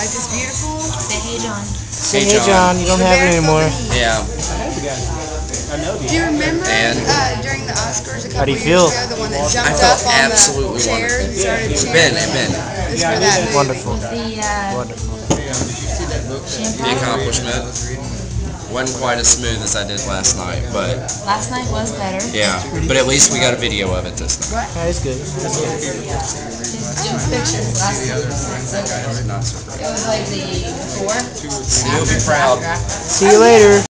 Life is beautiful. Say hey, John. Say hey, John. You don't have it anymore. Yeah. Do you remember during the Oscars a How do couple you feel? years ago, the one that jumped I felt up on absolutely the chair and started cheering? Ben. It was for that movie. Wonderful. The Wonderful. The champagne. accomplishment wasn't quite as smooth as I did last night, but Last night was better. yeah. But at least we got a video of it this time. Yeah, it's good. That's good. Just doing pictures. Last night was so good. Not so It was like the before. You'll be proud. See you later.